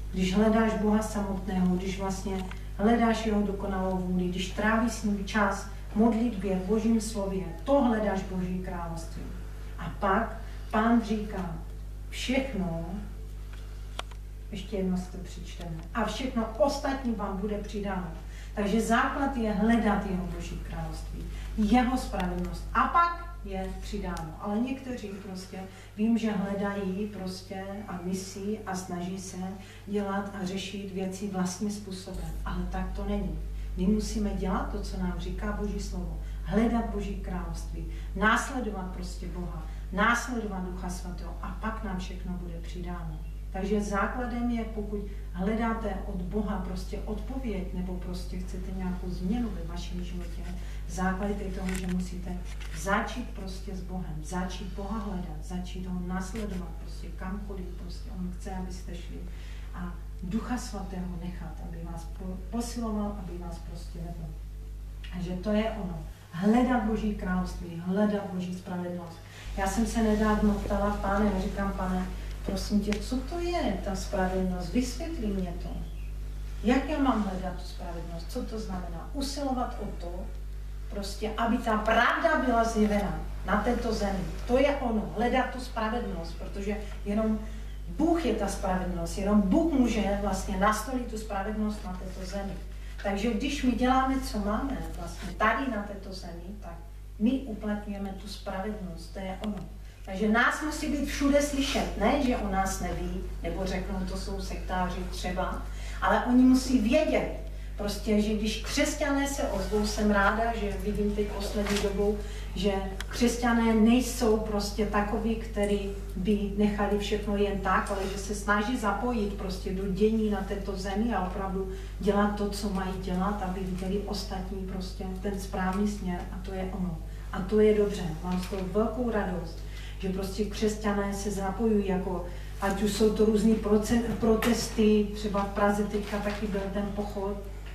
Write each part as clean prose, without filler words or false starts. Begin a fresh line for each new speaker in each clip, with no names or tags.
Když hledáš Boha samotného, když vlastně hledáš jeho dokonalou vůli, když trávíš s ním čas v modlitbě, v Božím slově, to hledáš Boží království. A pak Pán říká, všechno, ještě jedno si to přečteme, a všechno ostatní vám bude přidáno. Takže základ je hledat jeho Boží království, jeho spravedlnost. A pak je přidáno. Ale někteří prostě, vím, že hledají prostě a myslí a snaží se dělat a řešit věci vlastním způsobem. Ale tak to není. My musíme dělat to, co nám říká Boží slovo. Hledat Boží království, následovat prostě Boha, následovat Ducha Svatého a pak nám všechno bude přidáno. Takže základem je, pokud hledáte od Boha prostě odpověď nebo prostě chcete nějakou změnu ve vašem životě, základ je toho, že musíte začít prostě s Bohem, začít Boha hledat, začít ho následovat prostě kamkoliv prostě on chce, abyste šli a Ducha Svatého nechat, aby vás posiloval, aby vás prostě vedl. Takže to je ono. Hledat Boží království, hledat Boží spravedlnost. Já jsem se nedávno ptala Páne a říkám, Pane, prosím tě, co to je ta spravedlnost? Vysvětlí mě to. Jak já mám hledat tu spravedlnost? Co to znamená? Usilovat o to, prostě, aby ta pravda byla zjevena na této zemi. To je ono, hledat tu spravedlnost, protože jenom Bůh je ta spravedlnost, jenom Bůh může vlastně nastolit tu spravedlnost na této zemi. Takže když my děláme, co máme vlastně tady na této zemi, tak my uplatňujeme tu spravedlnost, to je ono. Takže nás musí být všude slyšet, ne, že o nás neví, nebo řeknou, to jsou sektáři třeba, ale oni musí vědět, prostě, že když křesťané se ozvou, jsem ráda, že vidím teď poslední dobou, že křesťané nejsou prostě takoví, kteří by nechali všechno jen tak, ale že se snaží zapojit prostě do dění na této zemi a opravdu dělat to, co mají dělat, aby viděli ostatní prostě ten správný směr a to je ono. A to je dobře, mám z toho velkou radost, že prostě křesťané se zapojují, jako, ať už jsou to různý protesty, třeba v Praze teďka taky byl ten pochod.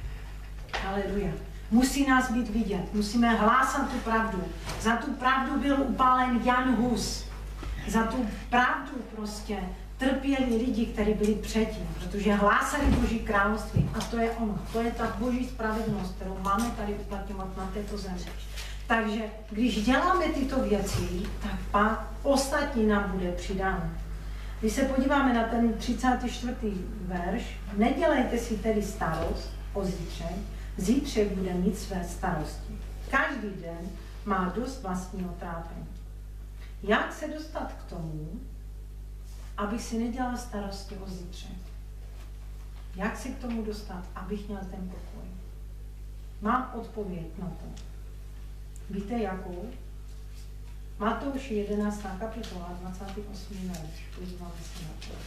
Haleluja. Musí nás být vidět, musíme hlásat tu pravdu. Za tu pravdu byl upálen Jan Hus. Za tu pravdu prostě trpěli lidi, kteří byli předtím, protože hlásali Boží království. A to je ono, to je ta Boží spravedlnost, kterou máme tady uplatňovat na této zemi. Takže když děláme tyto věci, tak pak ostatní nám bude přidáno. Když se podíváme na ten 34. verš, nedělejte si tedy starost o zítřek, zítřek bude mít své starosti. Každý den má dost vlastního trápení. Jak se dostat k tomu, abych si nedělal starosti o zítřek? Jak se k tomu dostat, abych měl ten pokoj? Mám odpověď na to. Víte jakou? Matouš 11. kapitola, 28. verš. Podíváme se na to.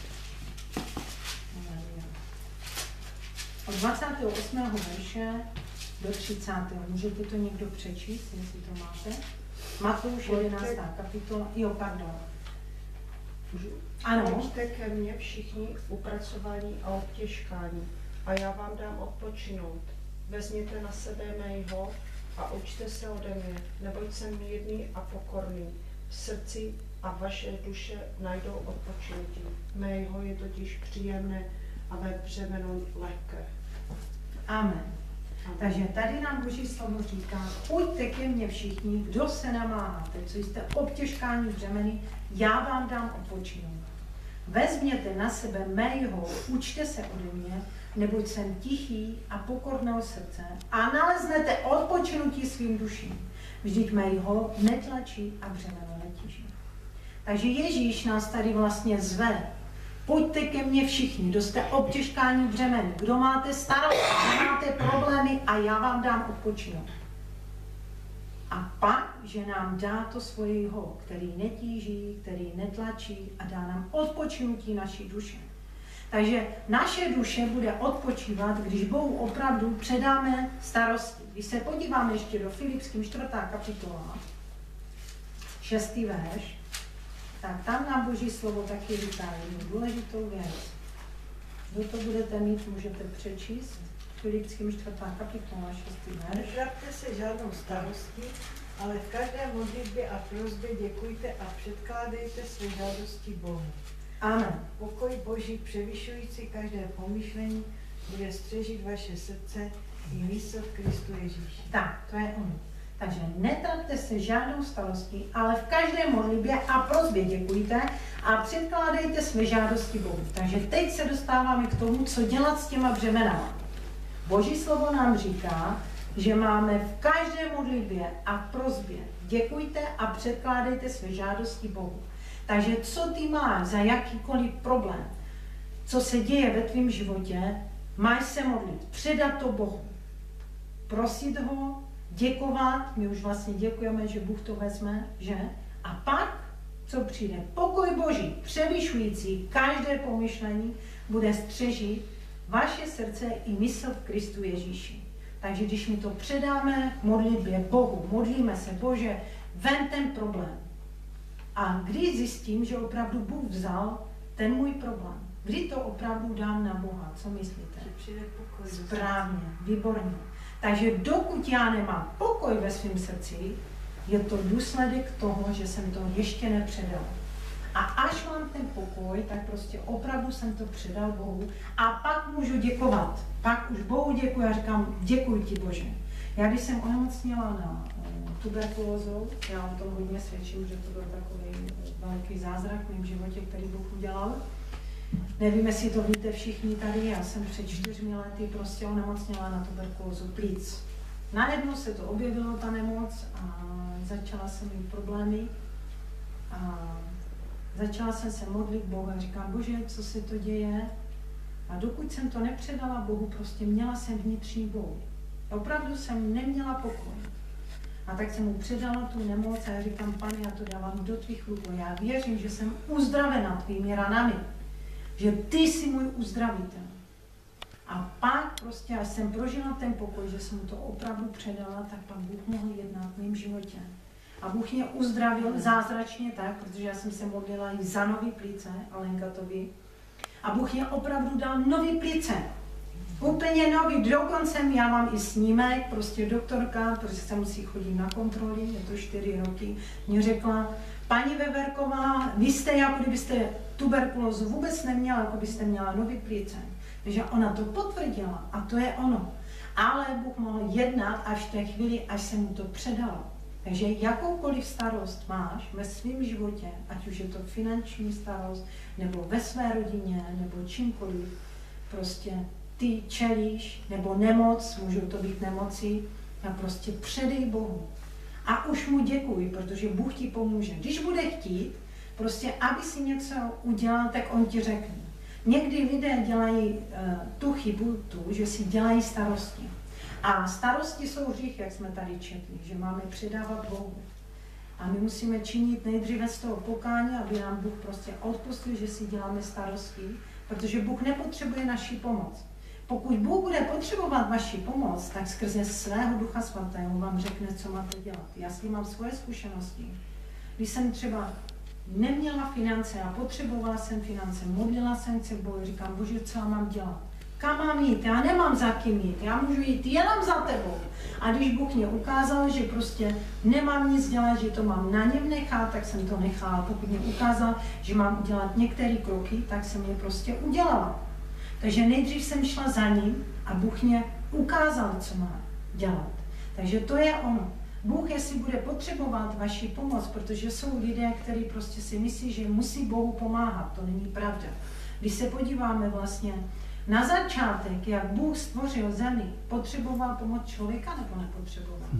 Od 28. verše do 30. Můžete to někdo přečíst, jestli to máte? Matouš 11. kapitola. Jo, pardon.
Ano. Pojďte ke mně všichni upracovaní a obtěžkání a já vám dám odpočinout. Vezměte na sebe mého a učte se ode mě, neboť jsem mírný a pokorný v srdci a vaše duše najdou odpočinutí. Mého je totiž příjemné a mé břemeno lehké.
Amen. Takže tady nám Boží slovo říká, pojďte ke mně všichni, kdo se namáháte, co jste obtěžkáni břemeny, já vám dám odpočinout. Vezměte na sebe mého, učte se ode mě, neboť jsem tichý a pokorného srdce a naleznete odpočinutí svým duším. Vždyť mého netlačí a břemeno netíží. Takže Ježíš nás tady vlastně zve. Pojďte ke mně všichni, kdo jste obtěžkáni břemeny, kdo máte starosti, kdo máte problémy a já vám dám odpočinout. A pak, že nám dá to svého, který netíží, který netlačí a dá nám odpočinutí naší duše. Takže naše duše bude odpočívat, když Bohu opravdu předáme starosti. Když se podíváme ještě do Filipským 4. kapitola, 6. verš, tak tam nám Boží slovo taky říká jednu důležitou věc. Kdo to budete mít, můžete přečíst. Filipským 4. kapitola, 6. verš.
Nežádte se žádnou starostí, ale v každé modlitbě a prosbě děkujte a předkládejte své žádosti Bohu.
Amen.
Pokoj Boží převyšující každé pomyšlení bude střežit vaše srdce i mysl v Kristu Ježíši.
Tak, to je ono. Takže netraťte se žádnou starostí, ale v každé modlitbě a prosbě děkujte a předkládejte své žádosti Bohu. Takže teď se dostáváme k tomu, co dělat s těma břemenama. Boží slovo nám říká, že máme v každé modlitbě a prosbě děkujte a předkládejte své žádosti Bohu. Takže co ty máš za jakýkoliv problém, co se děje ve tvém životě, máš se modlit, předat to Bohu, prosit ho, děkovat, my už vlastně děkujeme, že Bůh to vezme, že? A pak, co přijde? Pokoj Boží, převyšující každé pomyšlení, bude střežit vaše srdce i mysl v Kristu Ježíši. Takže když my to předáme v modlitbě Bohu, modlíme se, Bože, ven ten problém. A když zjistím, že opravdu Bůh vzal ten můj problém, kdy to opravdu dám na Boha, co myslíte?
Že přijde pokoj.
Správně, výborně. Takže dokud já nemám pokoj ve svém srdci, je to důsledek toho, že jsem to ještě nepředal. A až mám ten pokoj, tak prostě opravdu jsem to předal Bohu a pak můžu děkovat. Pak už Bohu děkuji a říkám, děkuji ti Bože. Já když jsem onemocněla na tuberkulózou, já o tom hodně svědčím, že to byl takový velký zázrak v mém životě, který Bůh udělal. Nevím, jestli to víte všichni tady, já jsem před 4 lety prostě onemocněla na tuberkulózu plíc. Najednou se to objevilo, ta nemoc, a začala jsem mít problémy. A začala jsem se modlit Boha a říkám, Bože, co se to děje? A dokud jsem to nepředala Bohu, prostě měla jsem vnitřní bol. Opravdu jsem neměla pokoj. A tak jsem mu předala tu nemoc a já říkám, Pane, já to dávám do tvých rukou. Já věřím, že jsem uzdravena tvými ranami. Že ty jsi můj uzdravitel. A pak prostě, až jsem prožila ten pokoj, že jsem to opravdu předala, tak pak Bůh mohl jednat v mém životě. A Bůh mě uzdravil zázračně tak, protože já jsem se modlila i za nový plíce, Alenka to ví. A Bůh mě opravdu dal nový plíce. Úplně nový, dokonce já mám i snímek, prostě doktorka, protože se musí chodit na kontroly, je to 4 roky, mě řekla, paní Veverková, vy jste jako kdybyste tuberkulózu vůbec neměla, jako byste měla nový plíce. Takže ona to potvrdila a to je ono. Ale Bůh mohl jednat až v té chvíli, až se mu to předalo. Takže jakoukoliv starost máš ve svém životě, ať už je to finanční starost, nebo ve své rodině, nebo čímkoliv, prostě ty čelíš, nebo nemoc, můžou to být nemoci, a prostě předej Bohu. A už mu děkuji, protože Bůh ti pomůže. Když bude chtít, prostě aby si něco udělal, tak on ti řekne. Někdy lidé dělají tu chybu, že si dělají starosti. A starosti jsou hřích, jak jsme tady četli, že máme předávat Bohu. A my musíme činit nejdříve z toho pokání, aby nám Bůh prostě odpustil, že si děláme starosti, protože Bůh nepotřebuje naši pomoc. Pokud Bůh bude potřebovat vaši pomoc, tak skrze svého Ducha Svatého vám řekne, co máte dělat. Já s tím mám svoje zkušenosti. Když jsem třeba neměla finance a potřebovala jsem finance, modlila jsem se k Bohu, říkám, Bože, co já mám dělat? Kam mám jít? Já nemám za kým jít, já můžu jít jenom za tebou. A když Bůh mě ukázal, že prostě nemám nic dělat, že to mám na něm nechat, tak jsem to nechala. Pokud mě ukázal, že mám udělat některé kroky, tak jsem je prostě udělala. Takže nejdřív jsem šla za ním a Bůh mě ukázal, co má dělat. Takže to je ono. Bůh, jestli bude potřebovat vaši pomoc, protože jsou lidé, kteří prostě si myslí, že musí Bohu pomáhat. To není pravda. Když se podíváme vlastně na začátek, jak Bůh stvořil zemi, potřeboval pomoc člověka nebo nepotřeboval?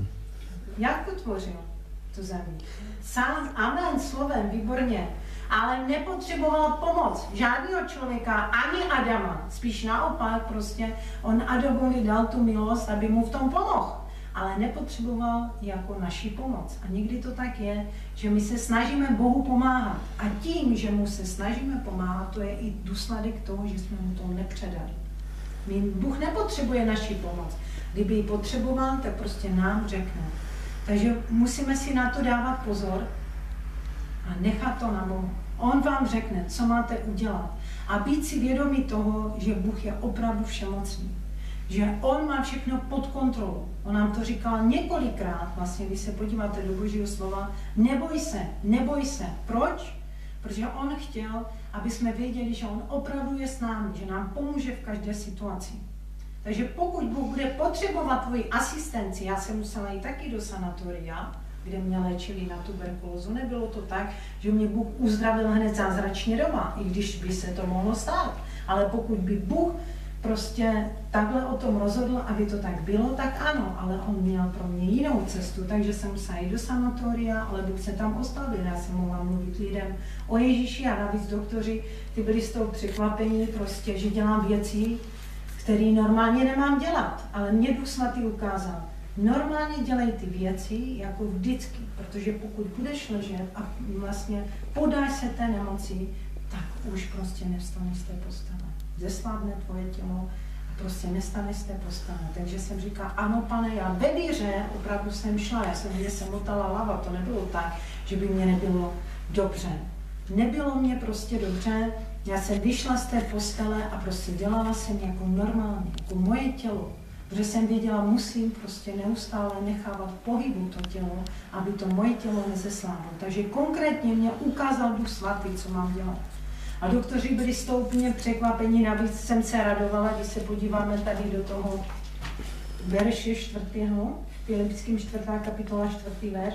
Jak utvořil tu zemi? Sám, amen, slovem, výborně, ale nepotřeboval pomoc žádného člověka, ani Adama. Spíš naopak, prostě on Adamovi dal tu milost, aby mu v tom pomohl. Ale nepotřeboval jako naši pomoc. A někdy to tak je, že my se snažíme Bohu pomáhat. A tím, že mu se snažíme pomáhat, to je i důsledek toho, že jsme mu to nepředali. Bůh nepotřebuje naši pomoc. Kdyby ji potřeboval, tak prostě nám řekne. Takže musíme si na to dávat pozor a nechat to na Bohu. On vám řekne, co máte udělat. A být si vědomí toho, že Bůh je opravdu všemocný. Že on má všechno pod kontrolou. On nám to říkal několikrát, vlastně, když se podíváte do Božího slova, neboj se, neboj se. Proč? Protože on chtěl, aby jsme věděli, že on opravdu je s námi, že nám pomůže v každé situaci. Takže pokud Bůh bude potřebovat tvoji asistenci, já jsem musela jít taky do sanatoria, kde mě léčili na tuberkulózu. Nebylo to tak, že mě Bůh uzdravil hned zázračně doma, i když by se to mohlo stát. Ale pokud by Bůh prostě takhle o tom rozhodl, aby to tak bylo, tak ano, ale on měl pro mě jinou cestu, takže jsem musela jít do sanatoria, ale Bůh se tam oslavil. Já jsem mohla mluvit lidem o Ježíši a navíc doktoři, ty byli z toho překvapení, prostě, že dělám věci, které normálně nemám dělat, ale mě Duch Svatý ukázal. Normálně dělej ty věci jako vždycky, protože pokud budeš ležet a vlastně podáš se té nemoci, tak už prostě nevstaneš z té postele. Zeslábne tvoje tělo a prostě nestaneš z té postele. Takže jsem říkala, ano pane, já ve víře opravdu jsem šla, já jsem mě se motala hlava, to nebylo tak, že by mě nebylo dobře. Nebylo mě prostě dobře, já jsem vyšla z té postele a prostě dělala jsem jako normálně, jako moje tělo. Protože jsem věděla, musím prostě neustále nechávat pohybu to tělo, aby to moje tělo nezesláblo. Takže konkrétně mě ukázal Duch Svatý, co mám dělat. A doktoři byli z toho úplně překvapení, navíc jsem se radovala, když se podíváme tady do toho verše 4. Filipským 4. kapitola 4. verš.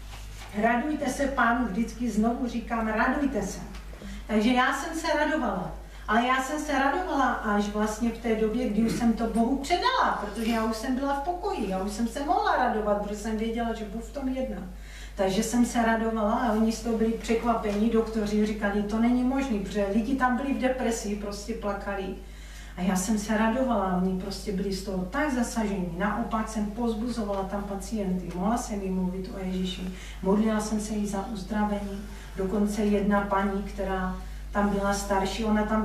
Radujte se Pánu, vždycky znovu říkám, radujte se. Takže já jsem se radovala. Ale já jsem se radovala až vlastně v té době, kdy už jsem to Bohu předala, protože já už jsem byla v pokoji, já už jsem se mohla radovat, protože jsem věděla, že Bůh v tom jedná. Takže jsem se radovala a oni z toho byli překvapení, doktoři říkali, to není možné, protože lidi tam byli v depresi, prostě plakali. A já jsem se radovala, oni prostě byli z toho tak zasaženi. Naopak jsem pozbuzovala tam pacienty, mohla jsem jim mluvit o Ježíši, modlila jsem se jí za uzdravení. Dokonce jedna paní, která tam byla starší,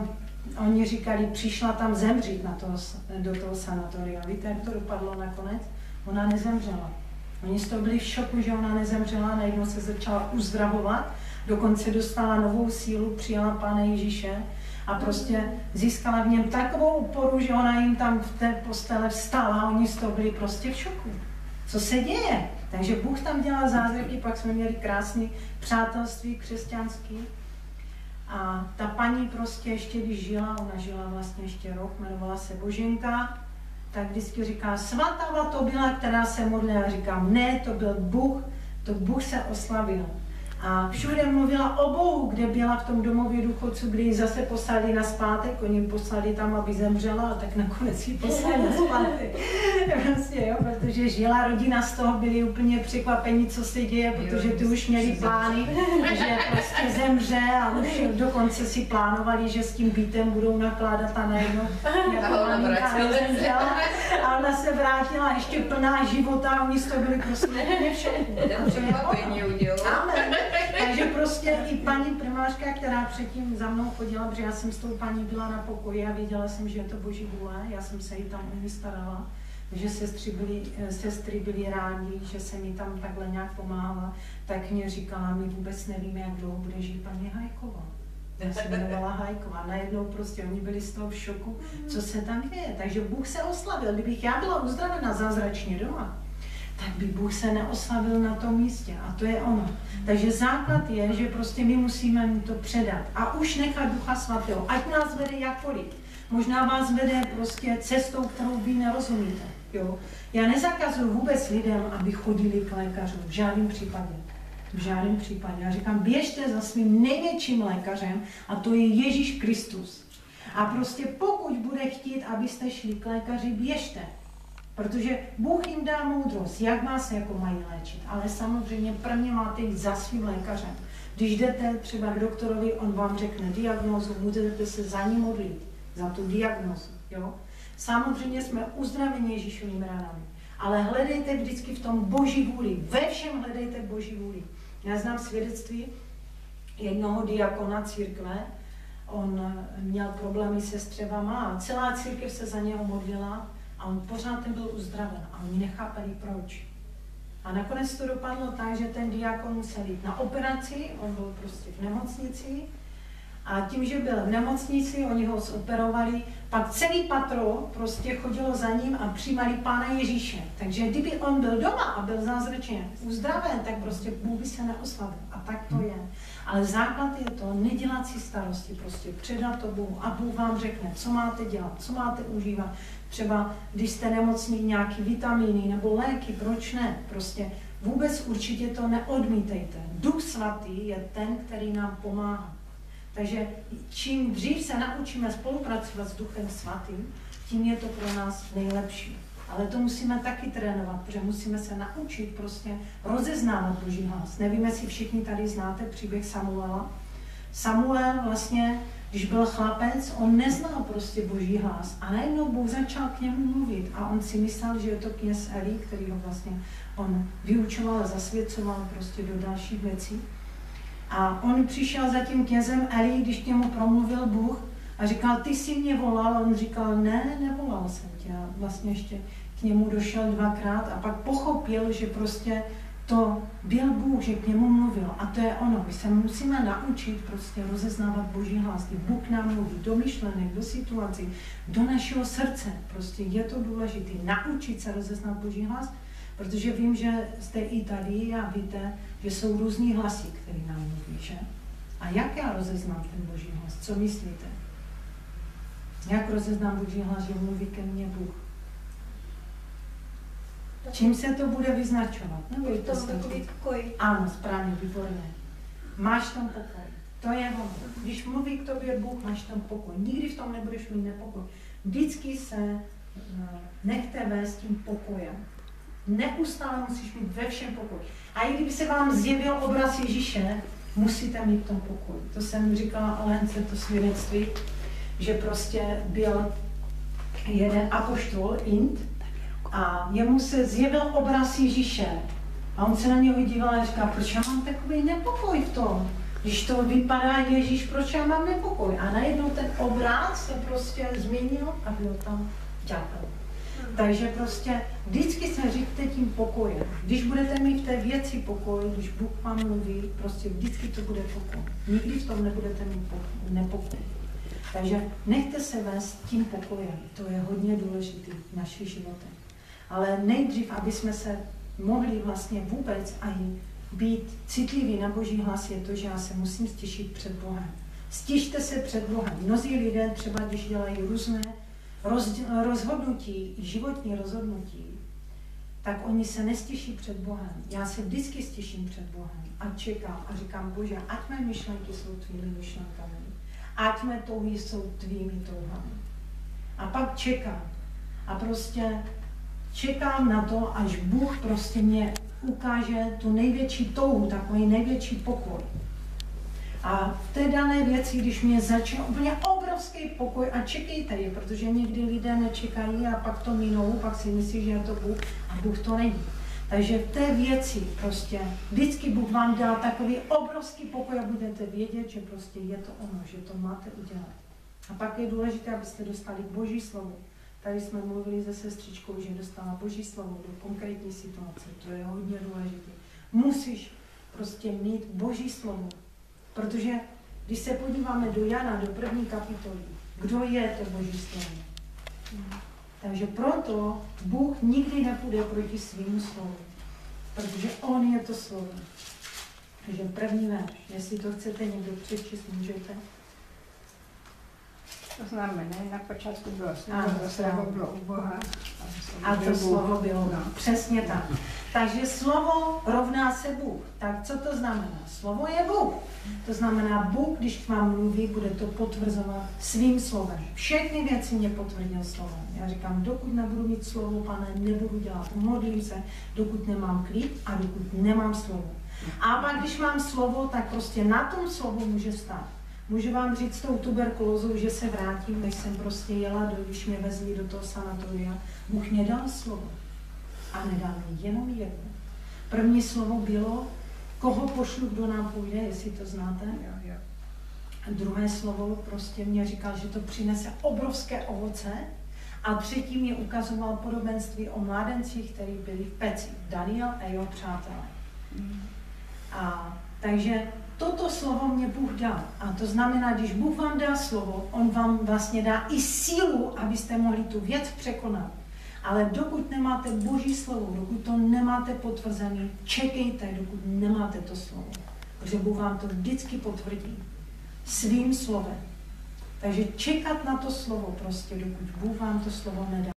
oni říkali, přišla tam zemřít do toho sanatoria. Víte, jak to dopadlo nakonec? Ona nezemřela. Oni z toho byli v šoku, že ona nezemřela, najednou se začala uzdravovat, dokonce dostala novou sílu, přijala Pána Ježíše a prostě získala v něm takovou oporu, že ona jim tam v té postele vstala a oni z toho byli prostě v šoku. Co se děje? Takže Bůh tam dělal zázraky, pak jsme měli krásné přátelství křesťanské. A ta paní prostě ještě, když žila, ona žila vlastně ještě rok, jmenovala se Boženka, tak vždycky říká, svatá to byla, která se modlila. Říkám, ne, to byl Bůh, to Bůh se oslavil. A všude mluvila o Bohu, kde byla v tom domově důchodců, kdy ji zase poslali na zpátek, oni poslali tam, aby zemřela, a tak nakonec ji poslali na zpátek. Prostě, jo, protože žila rodina z toho, byli úplně překvapení, co se děje, protože ty už měli plány, že prostě zemře a už dokonce si plánovali, že s tím bytem budou nakládat a najednou jako maminka nezemřela a ona se vrátila ještě plná života a oni z toho byli prostě úplně všechny. Amen. Takže prostě i paní primářka, která předtím za mnou chodila, protože já jsem s tou paní byla na pokoji a věděla jsem, že je to Boží vůle, já jsem se jí tam o ní starala, že sestry byly rádi, že jsem jí tam takhle nějak pomáhala, tak mě říkala, my vůbec nevíme, jak dlouho bude žít paní Hajková. Já se jmenovala Hajková, najednou prostě oni byli z toho v šoku, co se tam děje. Takže Bůh se oslavil, kdybych já byla uzdravena zázračně doma, tak by Bůh se neoslavil na tom místě a to je ono. Takže základ je, že prostě my musíme mu to předat a už nechat Ducha Svatého, ať nás vede jakkoliv. Možná vás vede prostě cestou, kterou vy nerozumíte. Jo? Já nezakazuju vůbec lidem, aby chodili k lékařům, v žádném případě. V žádném případě. Já říkám, běžte za svým největším lékařem a to je Ježíš Kristus. A prostě pokud bude chtít, abyste šli k lékaři, běžte. Protože Bůh jim dá moudrost, jak vás jako mají léčit. Ale samozřejmě prvně máte jít za svým lékařem. Když jdete třeba k doktorovi, on vám řekne diagnózu, můžete se za ní modlit, za tu diagnózu. Jo? Samozřejmě jsme uzdraveni Ježíšovými ranami. Ale hledejte vždycky v tom Boží vůli. Ve všem hledejte Boží vůli. Já znám svědectví jednoho diakona církve. On měl problémy se střevama a celá církev se za něho modlila. A on pořád byl uzdraven a oni nechápali proč. A nakonec to dopadlo tak, že ten diakon musel jít na operaci, on byl prostě v nemocnici A tím, že byl v nemocnici, oni ho zoperovali, pak celý patro prostě chodilo za ním a přijímali Pána Ježíše. Takže kdyby on byl doma a byl zázračně uzdraven, tak prostě Bůh by se neoslavil. A tak to je. Ale základ je to, nedělat si starosti, prostě předat to Bohu a Bůh vám řekne, co máte dělat, co máte užívat. Třeba, když jste nemocní, nějaký vitamíny nebo léky, proč ne? Prostě vůbec určitě to neodmítejte. Duch Svatý je ten, který nám pomáhá. Takže čím dřív se naučíme spolupracovat s Duchem Svatým, tím je to pro nás nejlepší. Ale to musíme taky trénovat, protože musíme se naučit prostě rozeznávat Boží hlas. Nevím, jestli všichni tady znáte příběh Samuela. Samuel vlastně, když byl chlapec, on neznal prostě Boží hlas. A najednou Bůh začal k němu mluvit. A on si myslel, že je to kněz Eli, který ho vlastně on vyučoval a zasvěcoval prostě do dalších věcí. A on přišel za tím knězem Eli, když k němu promluvil Bůh a říkal, ty jsi mě volal. A on říkal, ne, nevolal jsem tě. A vlastně ještě k němu došel 2krát a pak pochopil, že prostě to byl Bůh, že k němu mluvil. A to je ono. My se musíme naučit prostě rozeznávat Boží hlas. Kdy Bůh nám mluví do myšlenek, do situací, do našeho srdce. Prostě je to důležité. Naučit se rozeznat Boží hlas, protože vím, že jste i tady a víte, že jsou různý hlasy, které nám mluví, že? A jak já rozeznám ten Boží hlas? Co myslíte? Jak rozeznám Boží hlas, že mluví ke mně Bůh? Čím se to bude vyznačovat?
Je to takový pokoj.
Ano, správně, výborně. Máš tam pokoj. To je ono. Když mluví k tobě Bůh, máš tam pokoj. Nikdy v tom nebudeš mít nepokoj. Vždycky se nechte vést tím pokojem. Neustále musíš mít ve všem pokoj. A i kdyby se vám zjevil obraz Ježíše, musíte mít v tom pokoj. To jsem říkala Alence, to svědectví, že prostě byl jeden apoštol, Int, a jemu se zjevil obraz Ježíše. A on se na něho díval a říkal, proč já mám takový nepokoj v tom? Když to vypadá Ježíš, proč já mám nepokoj? A najednou ten obraz se prostě změnil a byl tam ďábel. Takže prostě vždycky se říkte tím pokojem. Když budete mít v té věci pokoj, když Bůh vám mluví, prostě vždycky to bude pokoj. Nikdy v tom nebudete mít nepokoj. Takže nechte se vést tím pokojem. To je hodně důležité v našich životech. Ale nejdřív, aby jsme se mohli vlastně vůbec ani být citliví na Boží hlas, je to, že já se musím stišit před Bohem. Stište se před Bohem. Mnozí lidé třeba, když dělají různé rozhodnutí, životní rozhodnutí, tak oni se nestiší před Bohem. Já se vždycky stiším před Bohem a čekám a říkám, Bože, ať mé myšlenky jsou tvými myšlenkami, ať mé touhy jsou tvými touhami. A pak čekám. A prostě čekám na to, až Bůh prostě mě ukáže tu největší touhu, takový největší pokoj. A v té dané věci, když mě začne úplně obrovský pokoj, a čekejte je, protože někdy lidé nečekají a pak to minou, pak si myslí, že je to Bůh a Bůh to není. Takže v té věci prostě vždycky Bůh vám dá takový obrovský pokoj a budete vědět, že prostě je to ono, že to máte udělat. A pak je důležité, abyste dostali Boží slovo. Tady jsme mluvili se sestřičkou, že dostala Boží slovo do konkrétní situace. To je hodně důležité. Musíš prostě mít Boží slovo. Protože když se podíváme do Jana, do 1. kapitoly, kdo je to Boží slovo? Takže proto Bůh nikdy nepůjde proti svým slovu. Protože On je to slovo. Takže první verš. Jestli to chcete někdo přečíst, můžete.
To znamená, na počátku bylo slovo bylo u Boha.
A to slovo bylo. Přesně tak. Takže slovo rovná se Bůh. Tak co to znamená? Slovo je Bůh. To znamená, Bůh, když k vám mluví, bude to potvrzovat svým slovem. Všechny věci mě potvrdil slovem. Já říkám, dokud nebudu mít slovo, Pane, nebudu dělat. Modlím se, dokud nemám klid a dokud nemám slovo. A pak, když mám slovo, tak prostě na tom slovu může stát. Můžu vám říct s tou tuberkulózou, že se vrátím, než jsem prostě jela, když mě vezli do toho sanatoria. Bůh mě dal slovo. A nedal mi jenom jedno. První slovo bylo, koho pošlu, kdo nám půjde, jestli to znáte.
Jo.
A druhé slovo prostě mě říkal, že to přinese obrovské ovoce. A třetí mě ukazoval podobenství o mládencích, kteří byli v peci. Daniel a jeho přátelé. A takže toto slovo mě Bůh dal. A to znamená, když Bůh vám dá slovo, on vám vlastně dá i sílu, abyste mohli tu věc překonat. Ale dokud nemáte Boží slovo, dokud to nemáte potvrzené, čekejte, dokud nemáte to slovo. Protože Bůh vám to vždycky potvrdí svým slovem. Takže čekat na to slovo prostě, dokud Bůh vám to slovo nedá.